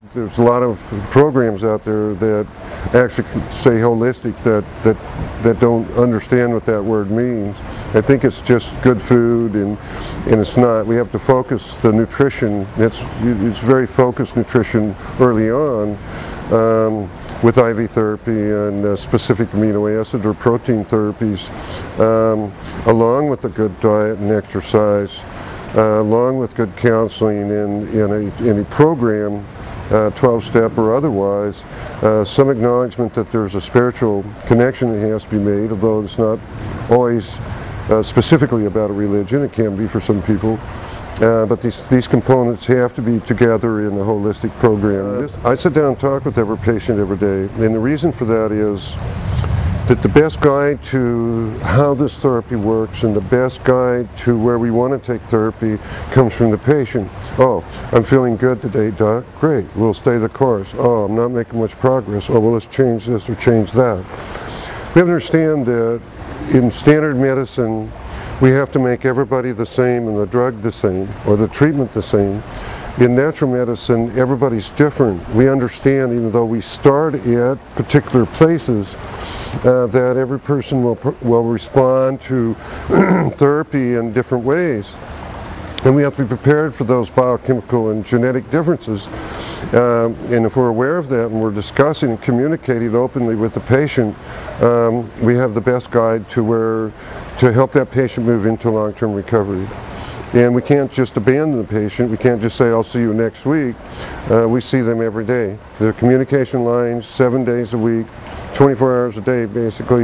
There's a lot of programs out there that actually say holistic that don't understand what that word means. I think it's just good food, and it's not. We have to focus the nutrition. It's very focused nutrition early on with IV therapy and specific amino acid or protein therapies, along with a good diet and exercise, along with good counseling in a program, 12-step or otherwise, some acknowledgement that there's a spiritual connection that has to be made, although it's not always specifically about a religion. It can be for some people. But these components have to be together in a holistic program. I sit down and talk with every patient every day, and the reason for that is that the best guide to how this therapy works and the best guide to where we want to take therapy comes from the patient. Oh, I'm feeling good today, doc. Great, we'll stay the course. Oh, I'm not making much progress. Oh, well, let's change this or change that. We have to understand that in standard medicine, we have to make everybody the same and the drug the same or the treatment the same. In natural medicine, everybody's different. We understand, even though we start at particular places, that every person will respond to therapy in different ways. And we have to be prepared for those biochemical and genetic differences. And if we're aware of that and we're discussing and communicating openly with the patient, we have the best guide to help that patient move into long-term recovery. And we can't just abandon the patient. We can't just say, I'll see you next week. We see them every day. The communication lines, 7 days a week, 24 hours a day, basically,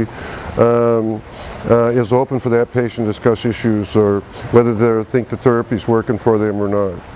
is open for that patient to discuss issues or whether they think the therapy is working for them or not.